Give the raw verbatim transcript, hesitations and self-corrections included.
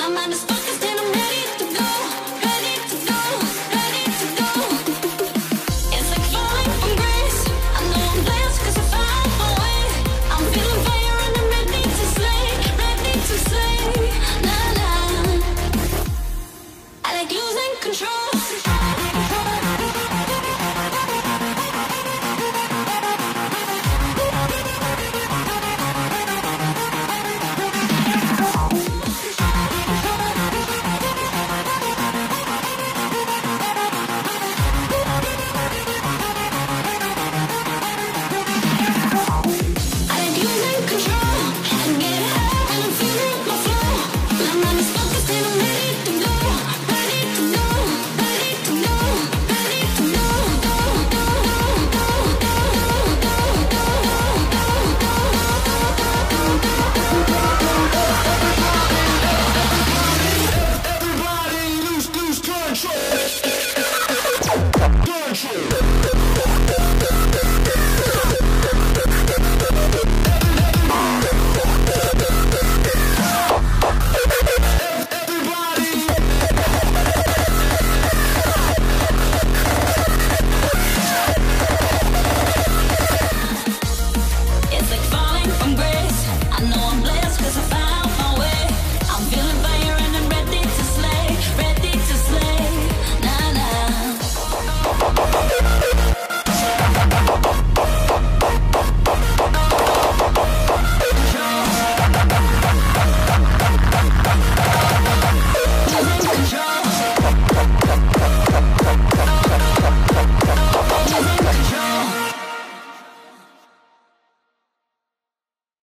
My mind is focused and I'm ready to go, ready to go, ready to go. It's like falling from grace. I know I'm blessed 'cause I found my way. I'm feeling fire and I'm ready to slay, ready to slay. Nah, nah. I like losing control. I like losing control. I get high and I'm feeling my flow. My mind is focused.